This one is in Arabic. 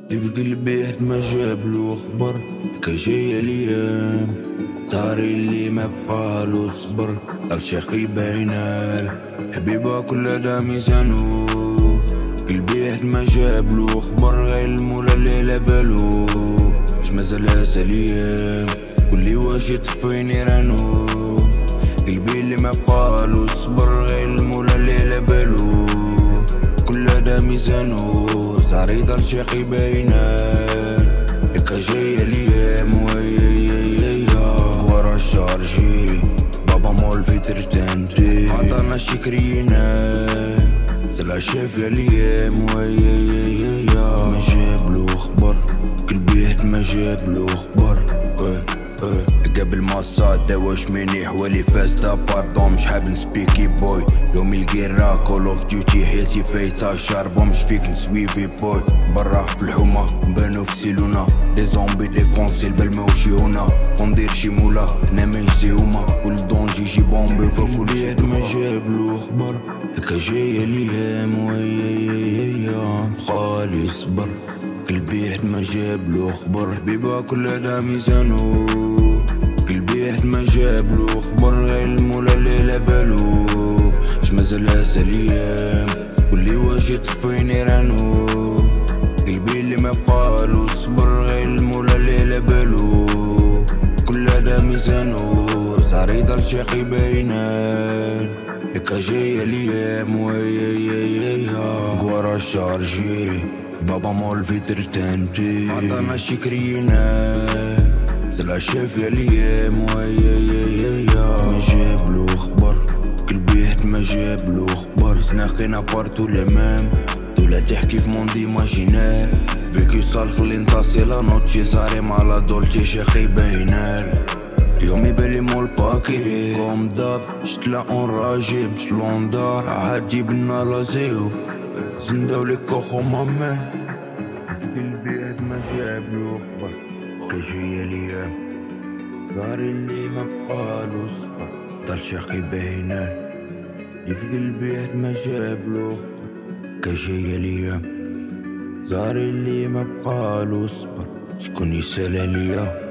اللي في قلبي حد ما جابلو خبر، هكا جاية الايام صاري اللي ما بقالو صبر. ضل شاقي باينه حبيبة كل دا ميزانو، قلبي حد ما جابلو خبر، غير المولا اللي على بالو اش مازال هازا الايام قولي واش يطفيني رانو. قلبي اللي ما بقالو صبر، غير المولا اللي على بالو كل دا ميزانو، صاري ضل شاقي باينه هكا جاية الايام ويا ورا الشارجي بابا مول في ترتانتي عطانا شكرينا زلع شاف الايام ويا ما جابلو خبر، قلبي حد ما جابلو خبر. قبل ما صاد واش مني حوالي فاسدا باردون مش حاب نسبيكي بوي، يومي الكيرا كول اوف ديوتي حياتي فايتا شاربة مش فيك نسويفي بوي. برا في الحومة نبانو في سيلونا دي زومبي ديفونسي البال ماوشي هنا وندير شي مولا هنا ما يجزي هما والدونجي يجي بومبي وفاكل شي ما جابلو خبر، هكا جاية الايام ويا بخالي صبر. قلبي حد ما جابلو خبر، حبيبة كل دا ميزانو، قلبي حد ما جابلو خبر، غير المولا اللي على بالو اش مازال هازا الايام قولي واش يطفيني رانو. قلبي اللي ما بقالو صبر، غير المولا اللي على بالو كل دا ميزانو، صاري ضل شاقي باينه هكا جاية الايام ويا ورا الشارجي بابا مول في ترتانتي عطانا شكرينا زلع شاف الايام ويا ما جابلو خبر، قلبي حد ما جابلو خبر. سناقينا بارتو لامام ولا تحكي في موند ايماجينير فيكو صال خلي نطاسي لا نوتشي صاري مع لا دولتشي شاخي باينال. يومي بالي مول باكي كوم داب شتلا اونراجي مش لوندار عاد جيبنا لازيو زنداو لي كوخو مامان. قلبي حد ما جابلو خبر، كجاية الايام صاري اللي ما بقالو صبر، ضل شاقي باينه اللي في قلبي حد ما جابلو خبر، كجاية الايام صاري اللي ما بقالو صبر. شكون يسال عليا